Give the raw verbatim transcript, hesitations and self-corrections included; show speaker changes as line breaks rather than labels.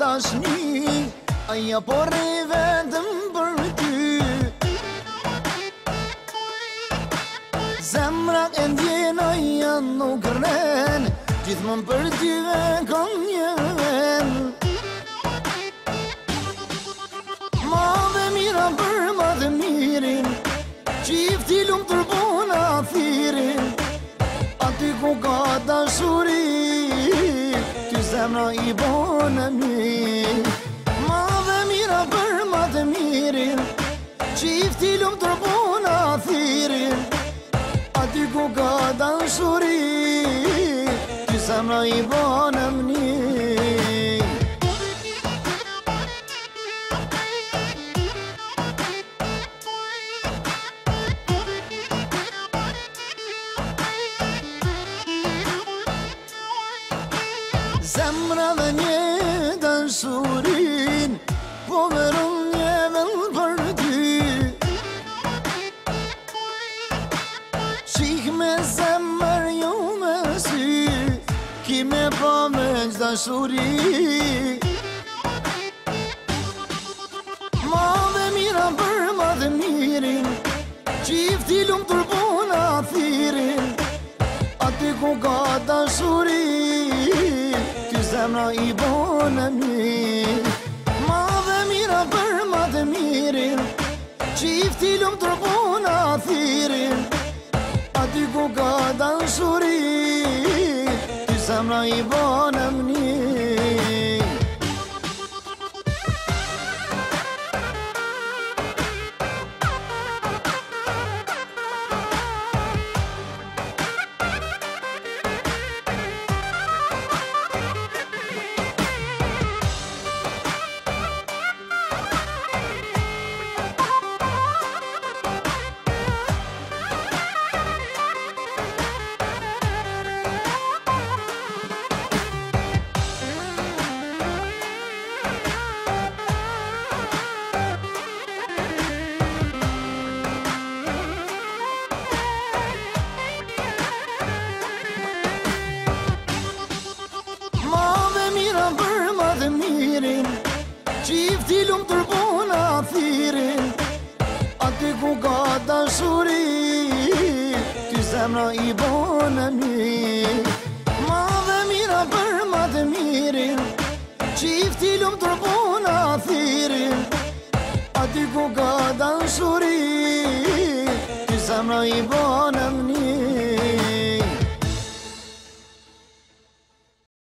dashni aja po rrej vetëm për ty. Zemra e ndjena janë nuk rren, gjithmon për ty e kam një ven. Ma dhe mira për ma dhe mirin, qifti lumë tërbona thirin, aty ku ka dashuri, ty zemra i bona mirë. Ma dhe mira për ma dhe mirin, qifti lumë tërbona thirin, aty ku ka dashuri, ty zemra i bona mirë. Zemra dhe një dashurin, po veron një vend për ty. Qik me zemër jo me sy, ki me pa me që dashuri. Ma dhe mira për ma dhe mirin, qifti lumë tërbona thirin, aty ku ka dashuri, zemra i bona mirë. Ma dhe mira për ma dhe mirin, qifti lumë tërbona thirin, aty ku ka dashuri, ty zemra i bona mirë. Për ma dhe mirin, qifti lumë tërbona thirin, aty ku ka dashuri, ty zemra i bona mirë. Ma dhe mira për ma dhe mirin, qifti lumë tërbona thirin, aty ku ka dashuri, ty zemra i bona mirë.